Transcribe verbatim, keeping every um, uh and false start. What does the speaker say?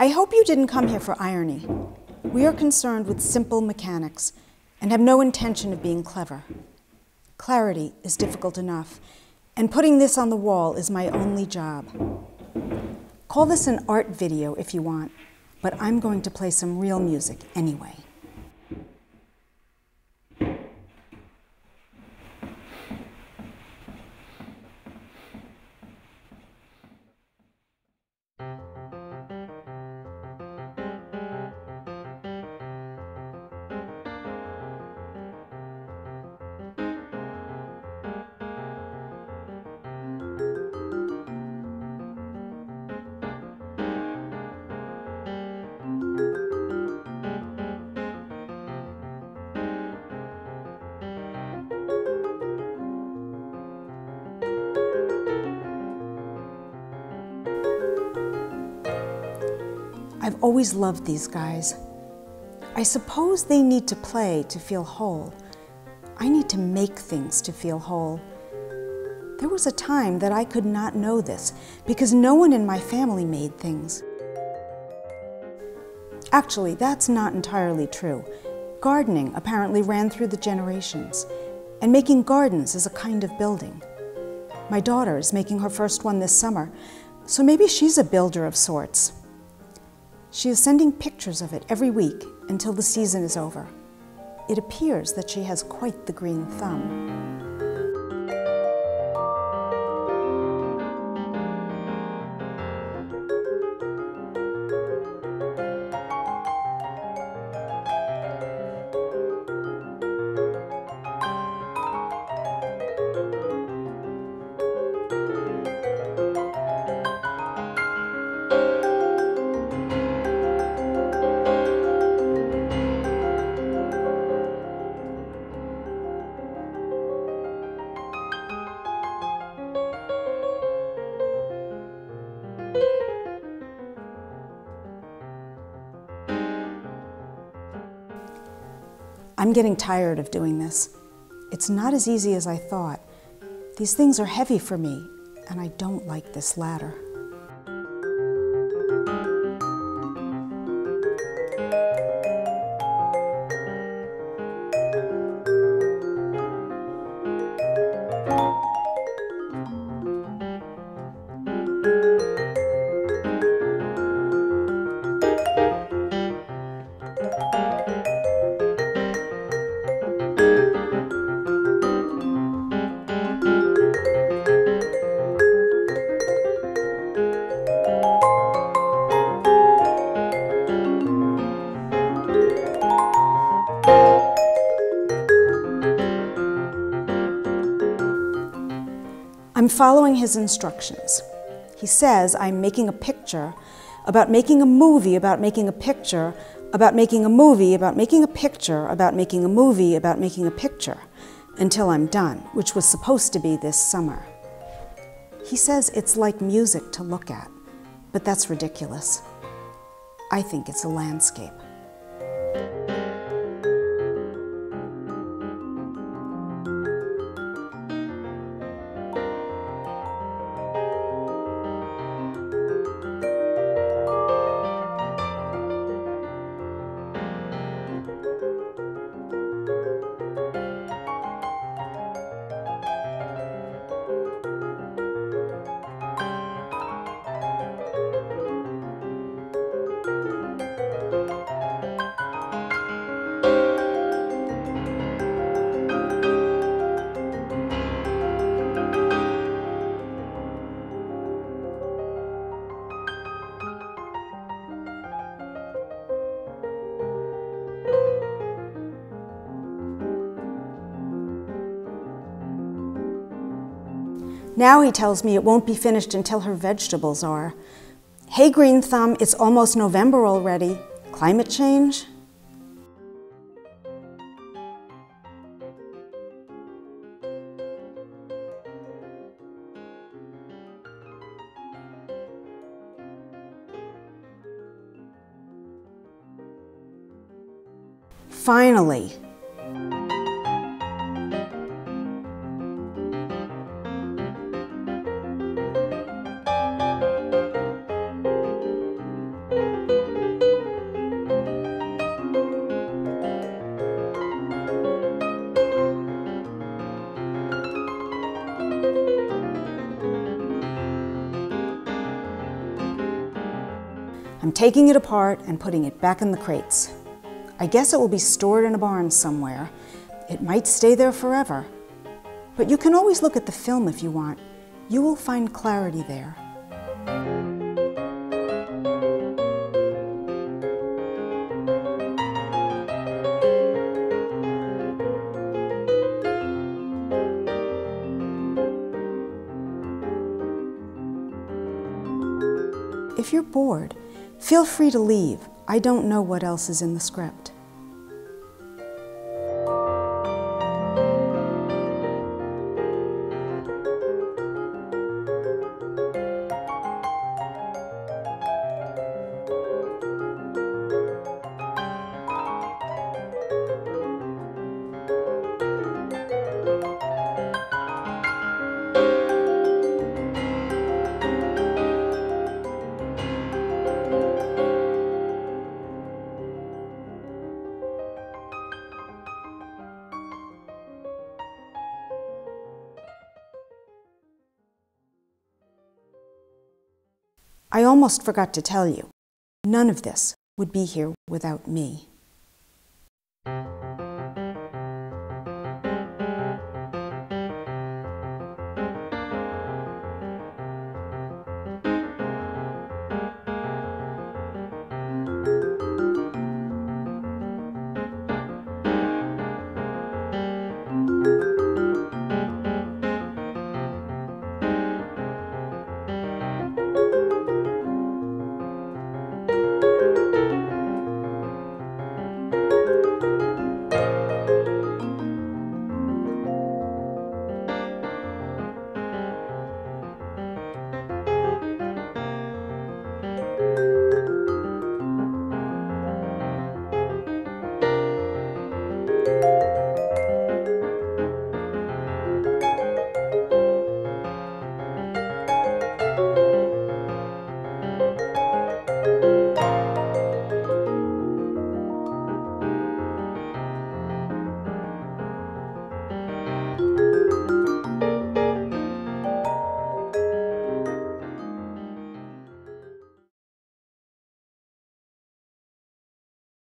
I hope you didn't come here for irony. We are concerned with simple mechanics and have no intention of being clever. Clarity is difficult enough, and putting this on the wall is my only job. Call this an art video if you want, but I'm going to play some real music anyway. I've always loved these guys. I suppose they need to play to feel whole. I need to make things to feel whole. There was a time that I could not know this because no one in my family made things. Actually, that's not entirely true. Gardening apparently ran through the generations, and making gardens is a kind of building. My daughter is making her first one this summer, so maybe she's a builder of sorts. She is sending pictures of it every week until the season is over. It appears that she has quite the green thumb. I'm getting tired of doing this. It's not as easy as I thought. These things are heavy for me, and I don't like this ladder. I'm following his instructions. He says I'm making a picture about making a movie about making a picture about making a movie about making a picture about making a movie about making a picture until I'm done, which was supposed to be this summer. He says it's like music to look at, but that's ridiculous. I think it's a landscape. Now he tells me it won't be finished until her vegetables are. Hey, Green Thumb, it's almost November already. Climate change? Finally. I'm taking it apart and putting it back in the crates. I guess it will be stored in a barn somewhere. It might stay there forever. But you can always look at the film if you want. You will find clarity there. If you're bored, feel free to leave. I don't know what else is in the script. I almost forgot to tell you, none of this would be here without me.